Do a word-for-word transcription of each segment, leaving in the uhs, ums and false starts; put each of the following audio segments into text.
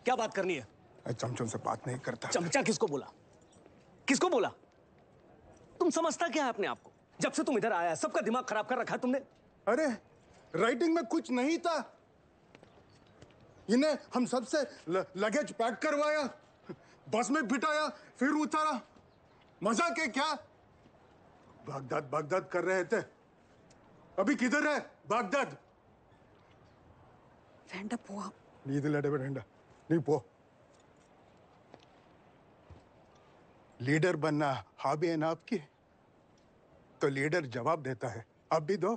क्या बात करनी है? मैं चमचम से बात नहीं करता। चमचा किसको बोला? किसको बोला? तुम समझता क्या है अपने आप को? जब से तुम इधर आया है सबका दिमाग खराब कर रखा है तुमने। अरे राइटिंग में कुछ नहीं था, इन्हें हम सबसे लगेज पैक करवाया, बस में बिठाया, फिर उतारा। मजाक है क्या? बागदाद बागदाद कर रहे थे। अभी किधर है बागदाद? വേണ്ട പോവാം. നീ ഇതിലിട വേണ്ട, നീ പോ. लीडर बनना हॉबी है ना आपकी, तो लीडर जवाब देता है, आप भी दो.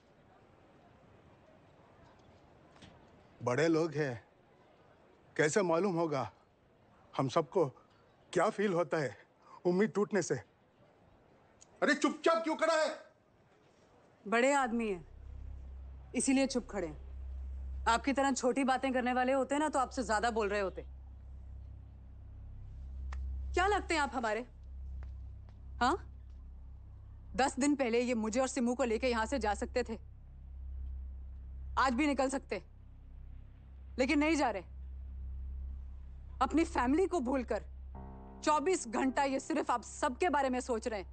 बड़े लोग हैं, कैसे मालूम होगा हम सबको क्या फील होता है उम्मीद टूटने से. अरे चुपचाप क्यों खड़ा है? बड़े आदमी हैं, इसीलिए चुप खड़े हैं. आपकी तरह छोटी बातें करने वाले होते ना तो आपसे ज्यादा बोल रहे होते. क्या लगते हैं आप हमारे? हाँ, दस दिन पहले ये मुझे और सिमू को लेके यहां से जा सकते थे, आज भी निकल सकते, लेकिन नहीं जा रहे. अपनी फैमिली को भूलकर चौबीस घंटा ये सिर्फ आप सबके बारे में सोच रहे हैं.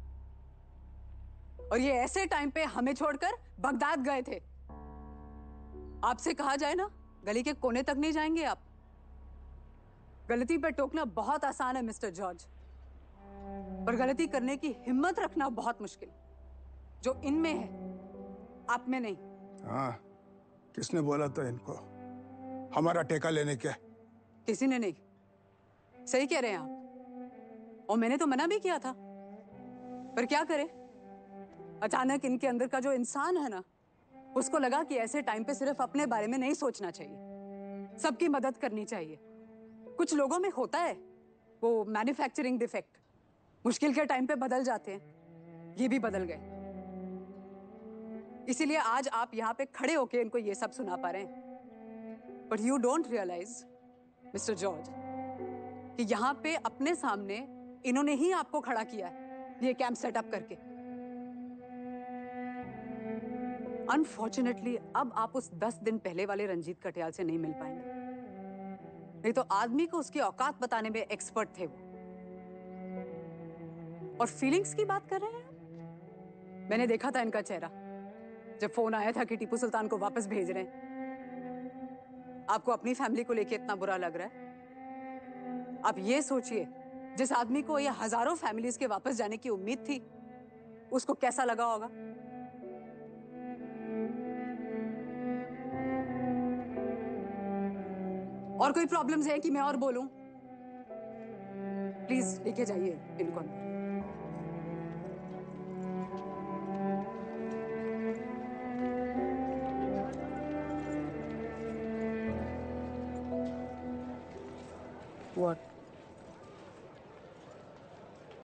और ये ऐसे टाइम पे हमें छोड़कर बगदाद गए थे. आपसे कहा जाए ना, गली के कोने तक नहीं जाएंगे आप. गलती पर टोकना बहुत आसान है मिस्टर जॉर्ज, पर गलती करने की हिम्मत रखना बहुत मुश्किल, जो इनमें है आप में नहीं. हाँ, किसने बोला था इनको हमारा टेका लेने के? किसी ने नहीं. सही कह रहे हैं आप, और मैंने तो मना भी किया था, पर क्या करें, अचानक इनके अंदर का जो इंसान है ना, उसको लगा कि ऐसे टाइम पे सिर्फ अपने बारे में नहीं सोचना चाहिए, सबकी मदद करनी चाहिए. कुछ लोगों में होता है वो मैन्युफैक्चरिंग डिफेक्ट, मुश्किल के टाइम पे बदल जाते हैं. ये भी बदल गए. इसीलिए आज आप यहाँ पे खड़े होके इनको ये सब सुना पा रहे हैं. But you don't realise Mister George कि यहाँ पे अपने सामने इन्होंने ही आपको खड़ा किया है ये कैंप सेटअप करके. अनफॉर्चुनेटली अब आप उस दस दिन पहले वाले रंजीत कटियाल से नहीं मिल पाएंगे. नहीं तो आदमी को उसकी औकात बताने में एक्सपर्ट थे वो. और फीलिंग्स की बात कर रहे हैं. मैंने देखा था इनका चेहरा जब फोन आया था कि टीपू सुल्तान को वापस भेज रहे हैं. आपको अपनी फैमिली को लेके इतना बुरा लग रहा है. आप ये सोचिए, जिस आदमी को ये हजारों फैमिलीज के वापस जाने की उम्मीद थी, उसको कैसा लगा होगा. और कोई प्रॉब्लम्स है कि मैं और बोलूं? प्लीज लेके जाइए इनको अंदर. What?